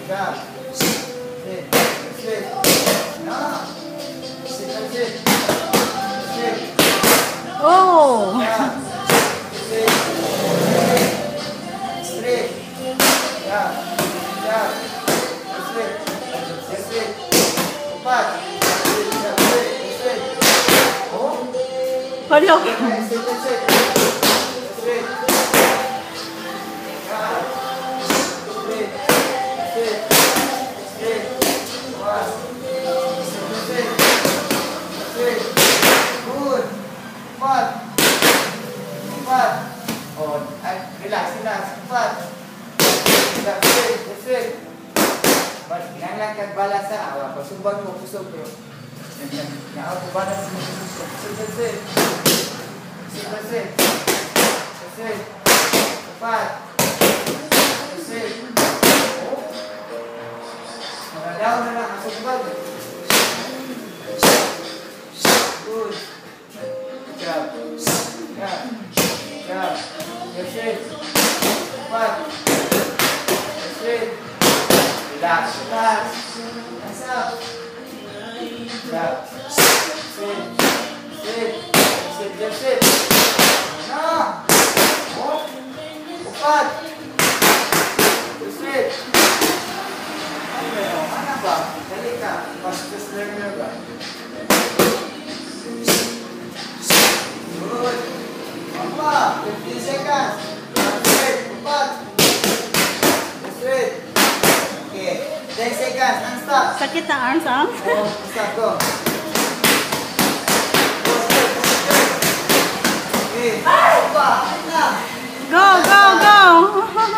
Grab. Sit. Sit. No. Sit and sit. Sit. Oh. Grab. Sit. Straight. Grab. Grab. Straight. Straight. Empat. Straight. Oh. Padahal. Straight. Straight. Relax. Empat. That's it. Nangangkat balas sa awak. Pasumbang mo, pusog bro. Naaw ko balas mo, pusog. That's it. That's it. Empat. That's it. Maradaw na lang ang sumbag. Good. Job. That's it. Empat. That's it. Relax. Hands up. Grab. Sit. That's it. No. Empat. That's it. Mana ba? Dali ka. Fastest learner ba? Good. Apa? 15 seconds. Straight. Empat. Straight. Okay. 10 seconds. Non-stop. Sakit ang arms, ah? Oh, stop. Go. Okay. Apa? Go.